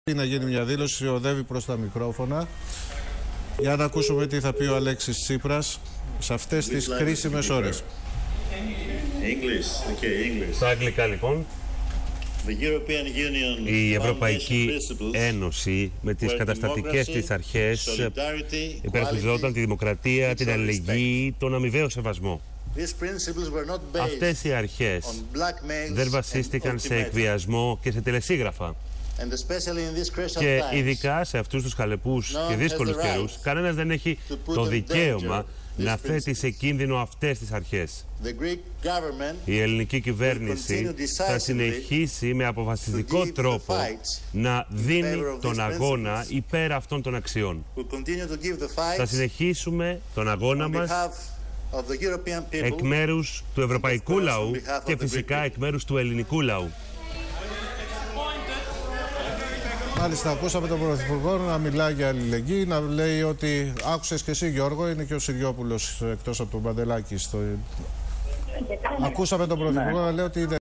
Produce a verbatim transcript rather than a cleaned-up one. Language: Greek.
Να γίνει μια δήλωση, οδεύει προς τα μικρόφωνα για να ακούσουμε τι θα πει ο Αλέξης Τσίπρας σε αυτές τις κρίσιμες ώρες. English. Okay, English. Στα αγγλικά λοιπόν. Η Ευρωπαϊκή Ένωση με τις καταστατικές της αρχές υπερασπιζόταν τη δημοκρατία, την αλληλεγγύη, τον αμοιβαίο σεβασμό. Αυτές οι αρχές δεν βασίστηκαν σε εκβιασμό και σε τελεσίγραφα. Και ειδικά σε αυτούς τους χαλεπούς και δύσκολους καιρούς, κανένας δεν έχει το δικαίωμα να θέτει σε κίνδυνο αυτές τις αρχές. Η ελληνική κυβέρνηση θα συνεχίσει με αποφασιστικό τρόπο να δίνει τον αγώνα υπέρ αυτών των αξιών. Θα συνεχίσουμε τον αγώνα μας εκ μέρους του ευρωπαϊκού λαού και φυσικά εκ μέρους του ελληνικού λαού. Μάλιστα, ακούσαμε τον Πρωθυπουργό να μιλάει για αλληλεγγύη, να λέει ότι άκουσες και εσύ, Γιώργο, είναι και ο Συριόπουλος εκτός από τον Παντελάκη. Στο... Ακούσαμε τον Πρωθυπουργό να λέει ότι